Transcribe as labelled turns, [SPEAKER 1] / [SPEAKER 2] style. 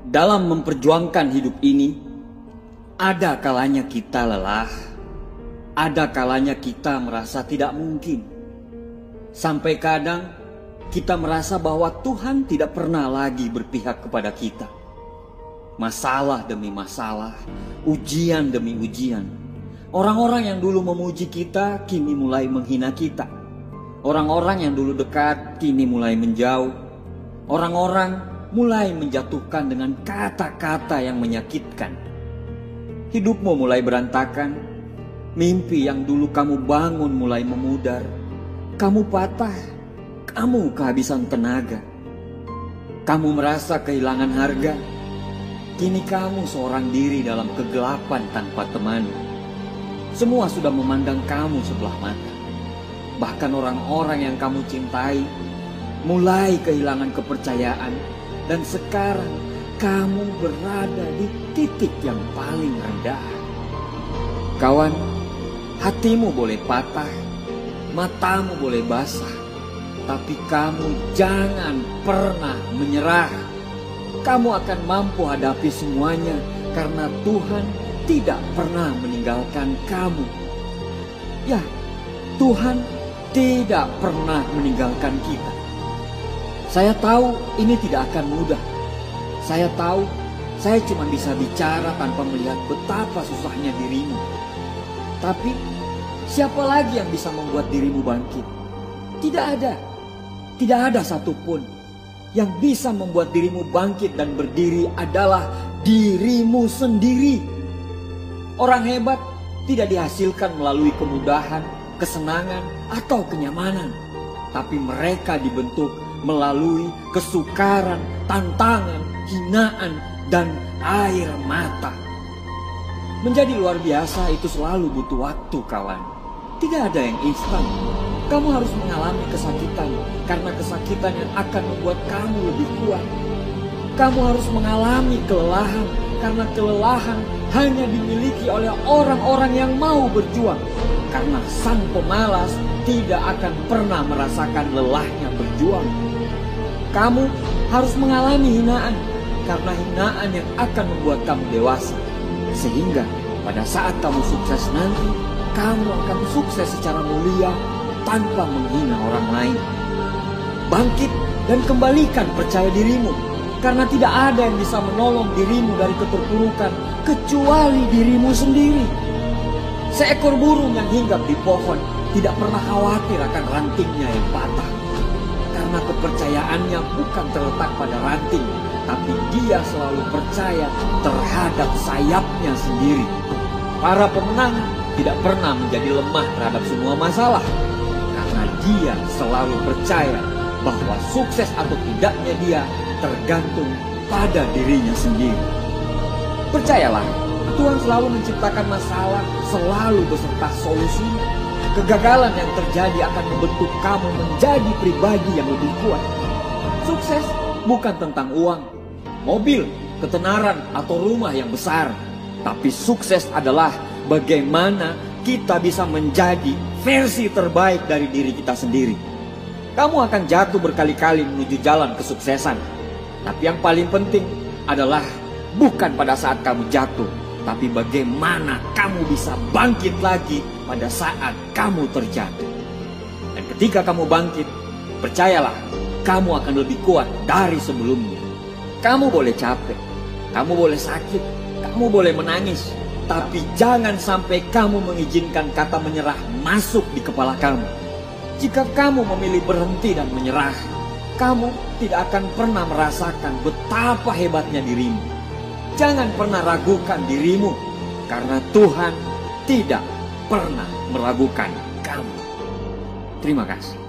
[SPEAKER 1] Dalam memperjuangkan hidup ini, ada kalanya kita lelah, ada kalanya kita merasa tidak mungkin. Sampai kadang kita merasa bahwa Tuhan tidak pernah lagi berpihak kepada kita. Masalah demi masalah, ujian demi ujian. Orang-orang yang dulu memuji kita kini mulai menghina kita. Orang-orang yang dulu dekat kini mulai menjauh. Orang-orang mulai menjatuhkan dengan kata-kata yang menyakitkan. Hidupmu mulai berantakan. Mimpi yang dulu kamu bangun mulai memudar. Kamu patah. Kamu kehabisan tenaga. Kamu merasa kehilangan harga. Kini kamu seorang diri dalam kegelapan tanpa teman. Semua sudah memandang kamu sebelah mata. Bahkan orang-orang yang kamu cintai mulai kehilangan kepercayaan. Dan sekarang kamu berada di titik yang paling rendah. Kawan, hatimu boleh patah, matamu boleh basah, tapi kamu jangan pernah menyerah. Kamu akan mampu hadapi semuanya karena Tuhan tidak pernah meninggalkan kamu. Ya, Tuhan tidak pernah meninggalkan kita. Saya tahu ini tidak akan mudah. Saya tahu saya cuma bisa bicara tanpa melihat betapa susahnya dirimu. Tapi siapa lagi yang bisa membuat dirimu bangkit? Tidak ada. Tidak ada satupun. Yang bisa membuat dirimu bangkit dan berdiri adalah dirimu sendiri. Orang hebat tidak dihasilkan melalui kemudahan, kesenangan, atau kenyamanan. Tapi mereka dibentuk melalui kesukaran, tantangan, hinaan, dan air mata. Menjadi luar biasa itu selalu butuh waktu, kawan. Tidak ada yang instan. Kamu harus mengalami kesakitan, karena kesakitan yang akan membuat kamu lebih kuat. Kamu harus mengalami kelelahan, karena kelelahan hanya dimiliki oleh orang-orang yang mau berjuang. Karena sang pemalas tidak akan pernah merasakan lelahnya berjuang. Kamu harus mengalami hinaan, karena hinaan yang akan membuat kamu dewasa. Sehingga pada saat kamu sukses nanti, kamu akan sukses secara mulia tanpa menghina orang lain. Bangkit dan kembalikan percaya dirimu, karena tidak ada yang bisa menolong dirimu dari keterpurukan kecuali dirimu sendiri. Seekor burung yang hinggap di pohon tidak pernah khawatir akan rantingnya yang patah. Karena kepercayaannya bukan terletak pada ranting, tapi dia selalu percaya terhadap sayapnya sendiri. Para pemenang tidak pernah menjadi lemah terhadap semua masalah, karena dia selalu percaya bahwa sukses atau tidaknya dia tergantung pada dirinya sendiri. Percayalah, Tuhan selalu menciptakan masalah, selalu beserta solusi. Kegagalan yang terjadi akan membentuk kamu menjadi pribadi yang lebih kuat. Sukses bukan tentang uang, mobil, ketenaran, atau rumah yang besar. Tapi sukses adalah bagaimana kita bisa menjadi versi terbaik dari diri kita sendiri. Kamu akan jatuh berkali-kali menuju jalan kesuksesan. Tapi yang paling penting adalah bukan pada saat kamu jatuh, tapi bagaimana kamu bisa bangkit lagi pada saat kamu terjatuh. Dan ketika kamu bangkit, percayalah, kamu akan lebih kuat dari sebelumnya. Kamu boleh capek, kamu boleh sakit, kamu boleh menangis, tapi jangan sampai kamu mengizinkan kata menyerah masuk di kepala kamu. Jika kamu memilih berhenti dan menyerah, kamu tidak akan pernah merasakan betapa hebatnya dirimu. Jangan pernah ragukan dirimu, karena Tuhan tidak pernah meragukan kamu. Terima kasih.